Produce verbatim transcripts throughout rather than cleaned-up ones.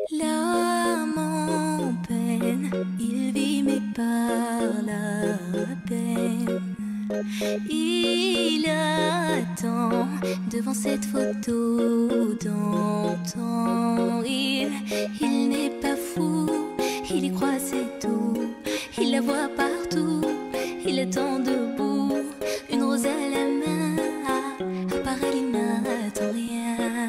L'âme en peine, il vit mais par la peine. Il attend devant cette photo d'antan. Il, il n'est pas fou, il y croit c'est tout. Il la voit partout, il attend debout, une rose à la main. À part elle, il n'attend rien.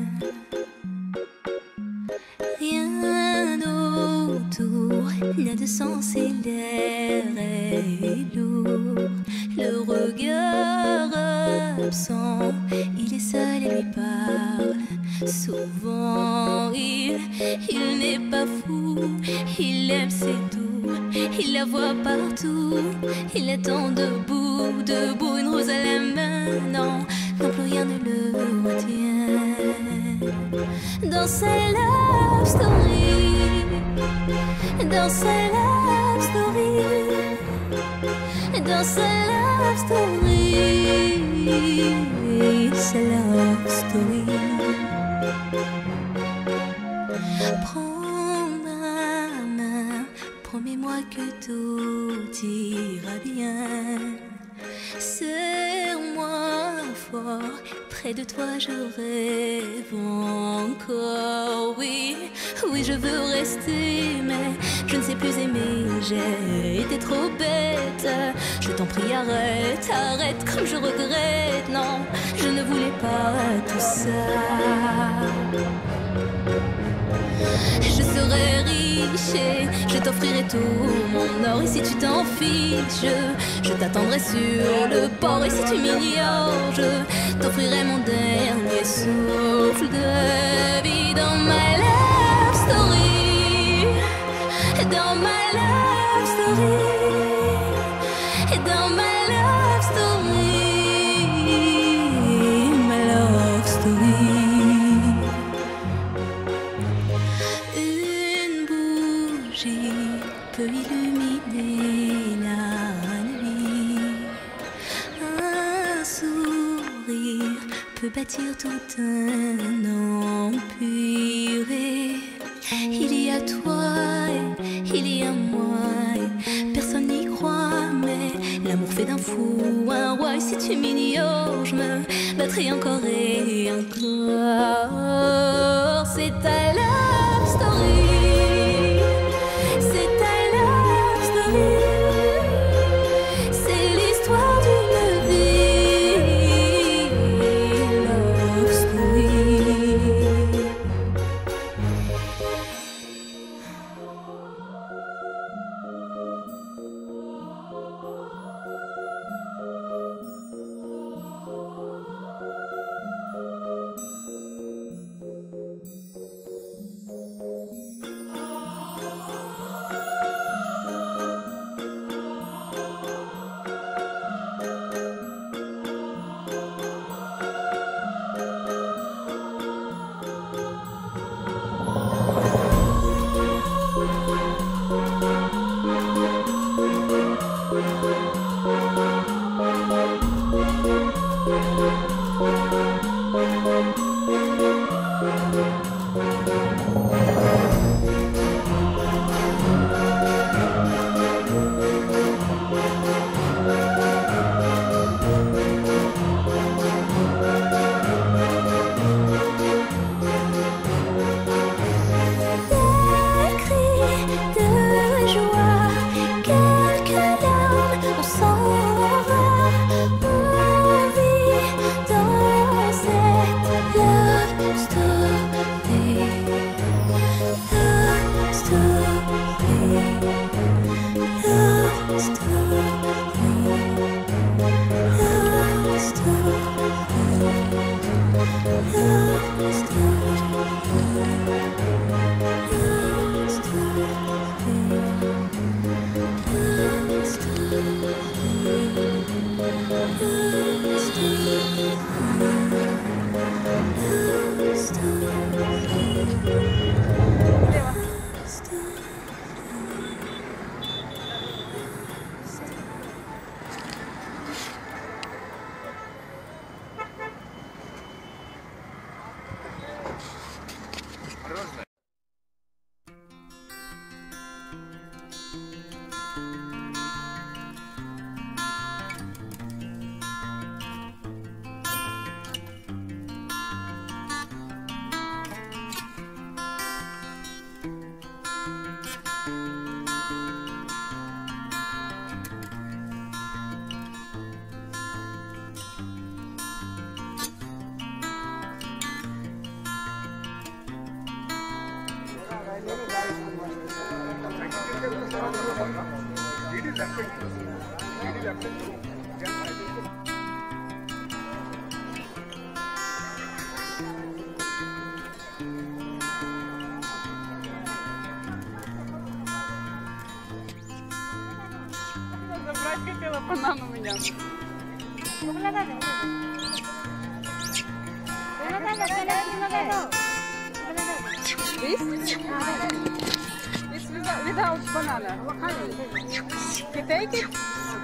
Rien autour n'a de sens et l'air est lourd. Le regard absent, il est seul et lui parle. Souvent il, il n'est pas fou, il aime c'est tout. Il la voit partout, il attend debout, debout, une rose à la main. Non, non plus rien ne le retient. Dans sa love story, dans sa love story, dans sa love story, sa love story. Prends ma main, promets-moi que tout ira bien. Serre-moi fort, près de toi je rêve encore. Oui, oui je veux rester, mais je ne sais plus aimer. J'ai été trop bête. Je t'en prie arrête, arrête comme je regrette. Non, je ne voulais pas tout ça. Je serai riche et je t'offrirai tout mon or. Et si tu t'en fiches, je, je t'attendrai sur le port. Et si tu m'ignores, je t'offrirai mon dernier souffle de vie. Dans ma love story, dans ma love story, dans ma love story, ma love story. Peut illuminer la nuit. Un sourire peut bâtir tout un empire. Et il y a toi, et il y a moi, et personne n'y croit, mais l'amour fait d'un fou un roi. Et si tu m'ignores, je me battrai encore et encore. C'est ta love story. Забрать хотела банан у меня. This? This without, without banana. You take it?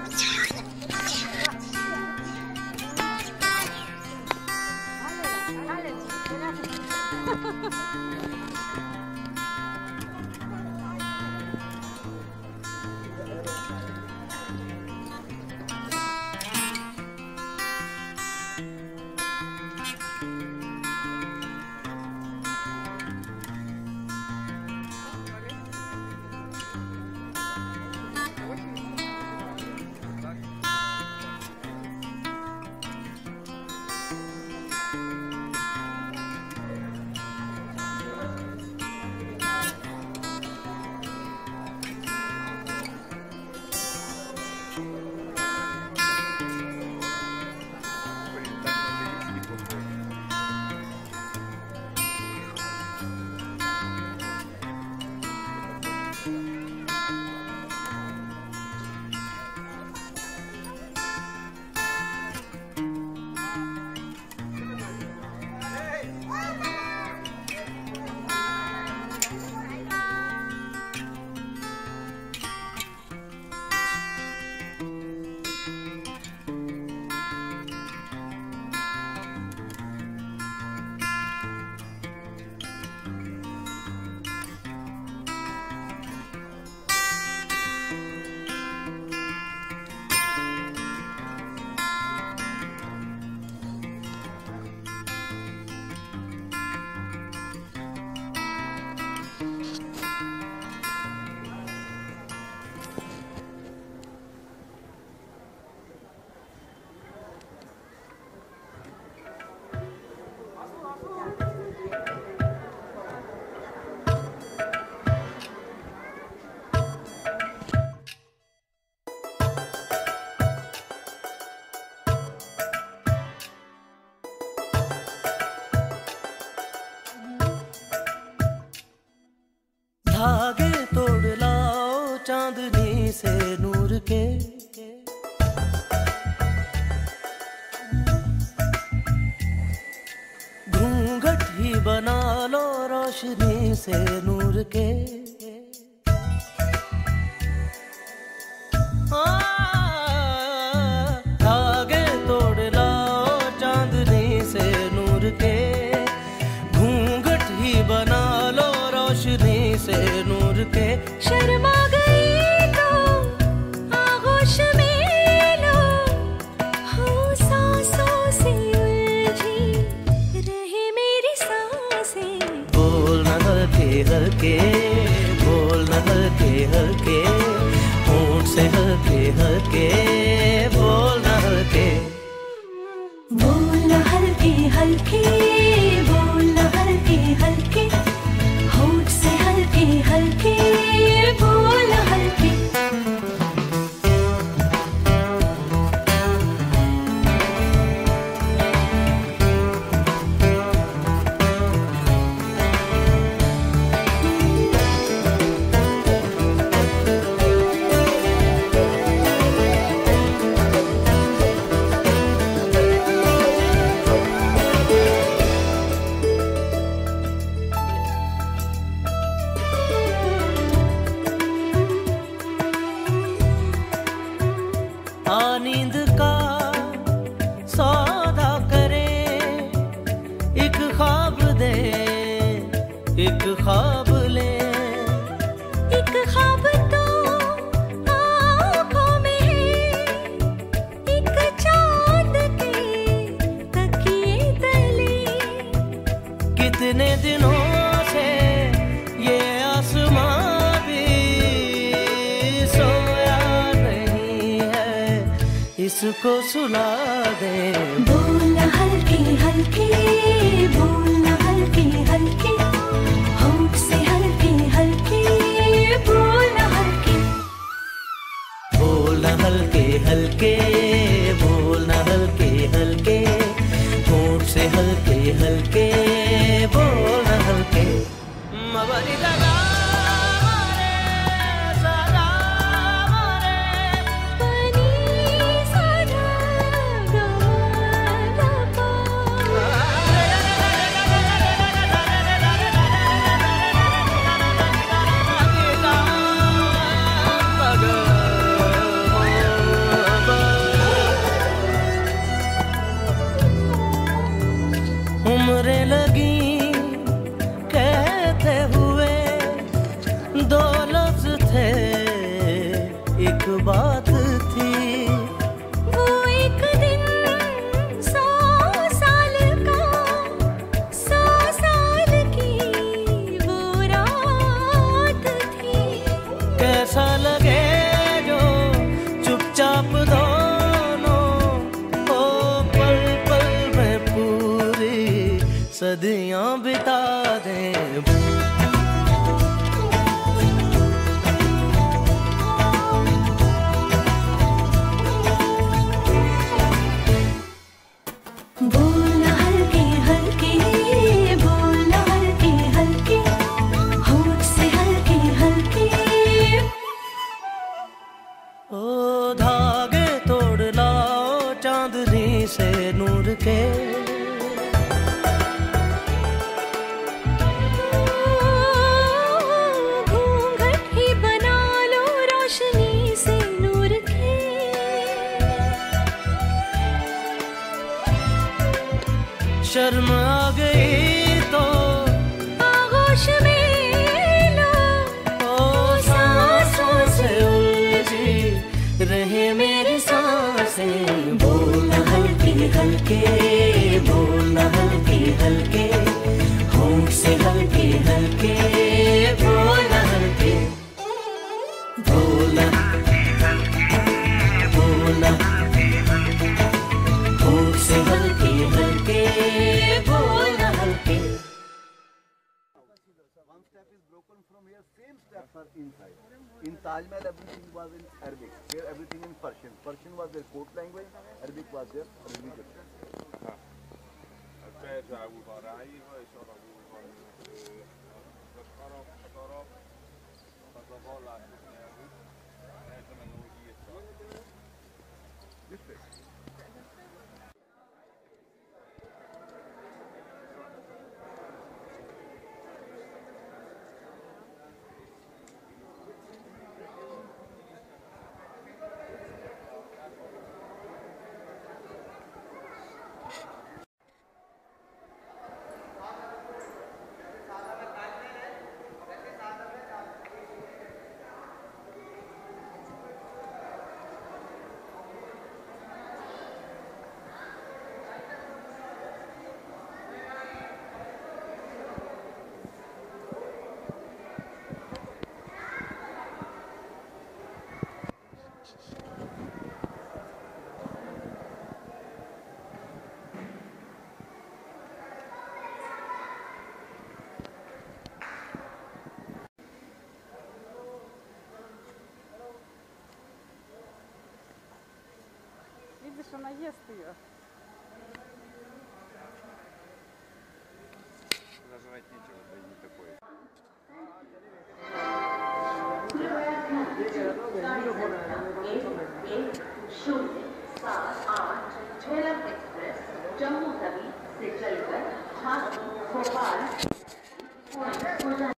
धागे तोड़ लाओ चांदनी से नूर के, घूंघट ही बना लो रोशनी से नूर के। धागे तोड़ लाओ चांदनी से नूर के, घूंघट ही बना लो रोशनी से नूर के। शर्मा गई तो आगोश में लो, हो सांसों से उलझी रहे मेरी सांसें। बोल न हल्के हल्के, बोल न हल्के हल्के, होंठ से हल्के हल्के, बोल न हल्के। बोल न हल्के हल्के, बोल न हल्के हल्के, होंठ से हल्के हल्के, बोल न हल्के। आ नींद का सौदा करें, एक ख्वाब दे, एक ख्वाब ले। एक ख्वाब तो आँखों में है, एक चाँद के तकिए तले। कितने दिनों से ये आसमां भी सोया नहीं है, इसको सुला दे। बोल न हल्के हल्के, बोल न हल्के हल्के, होंठ से हल्के हल्के, बोल न step is broken from here, same steps are inside. In Taj Mahal, everything was in Arabic. Here, everything in Persian. Persian was their court language. Arabic was their religion. التجاوب رعيب ويشربوا تذكروا تذكروا فتظل عشقناه يتمنوا This way. Видишь, она ест ее. Нажрать нечего, да не такое. सात आठ Jhelum express Jammu Tawi से चलकर भोपाल